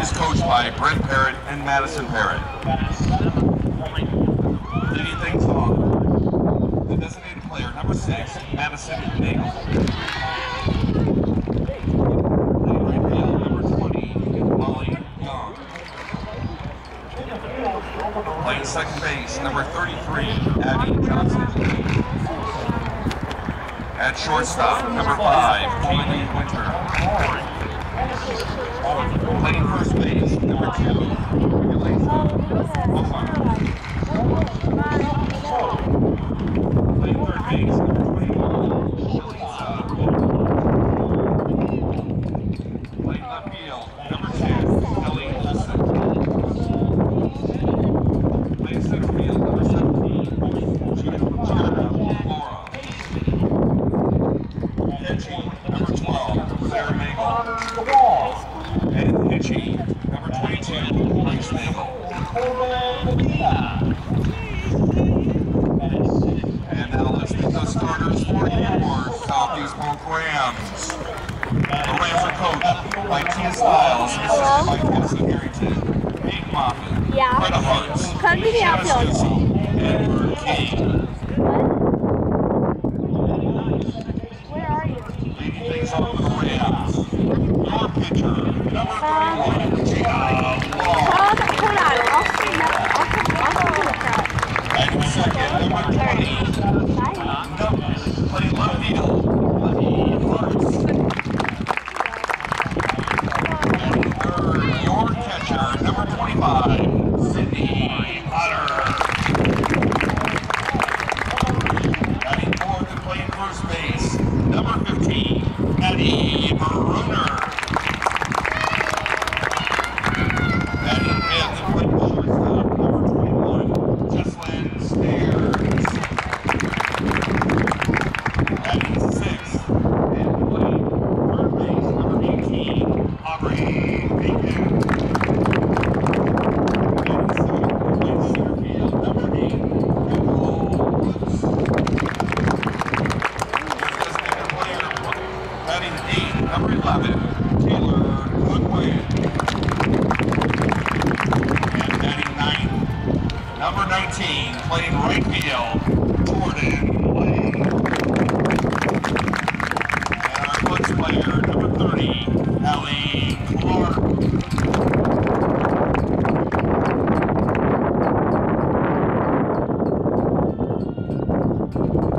is coached by Brent Parrott and Madison Parrott. Leading things off, the designated player, number 6, Madison Nagel. Leading right field, number 20, Molly Young. Playing second base, number 33, Abby Johnson. At shortstop, number 5, Kaylee Winter. Playing first base, number 2, Elisa Wilson. Playing third base, number 21, Elisa Polk. Playing left field, number 2, Ellie Olson. Playing center field, number 17, Gianna Laura. Pitching, number 12, Sarah Magel. And pitching, number 22, Grace Nagel. And now let's meet the starters for your Southeast Polk Rams. The Rams are coached by Tia Stiles, assisted by Kelsey Harrington, Nate Moffitt, Greta Hunt, Shanna Stussy, and Bert King. Leading things off for the Rams, your pitcher, number 31, Gianna Law. And second, number 20, playing left field, Letty Hartz. And third, your catcher, number 25, Sydney Potter. Batting fourth and playing first base, number 15, Maddie Maroons. Batting fifth and playing shortstop, number 21, Jesslyn Stairs. Batting sixth and playing third base, number 18, Aubrey Bacon. Batting seventh and playing center field, number 8, Nicole Woods. Designated player, batting eighth, number 11, Taylor Goodwin. And batting ninth, number 19, playing right field, Jordan Lane. And our flex player, number 30, Allie Clark.